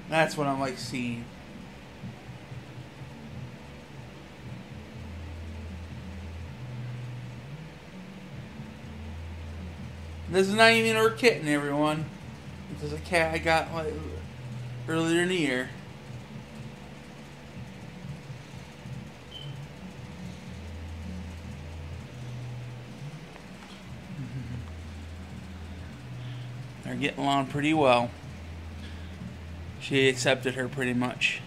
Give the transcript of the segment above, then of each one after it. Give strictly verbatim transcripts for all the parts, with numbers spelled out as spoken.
That's what I'm like seeing. This is not even her kitten, everyone. This is a cat I got like, earlier in the year. They're getting along pretty well. She accepted her pretty much.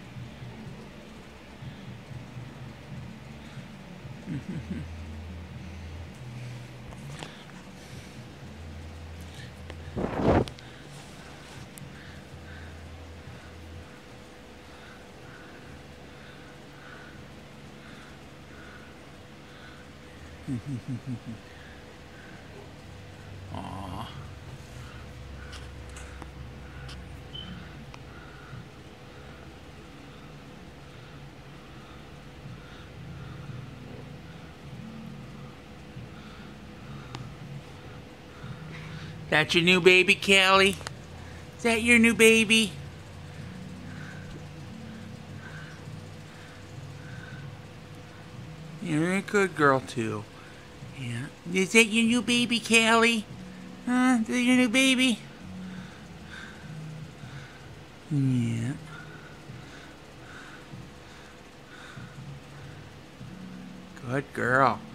Aww. That your new baby, Callie? Is that your new baby? You're a good girl, too. Yeah. Is that your new baby, Callie? Huh? Is that your new baby? Yeah. Good girl.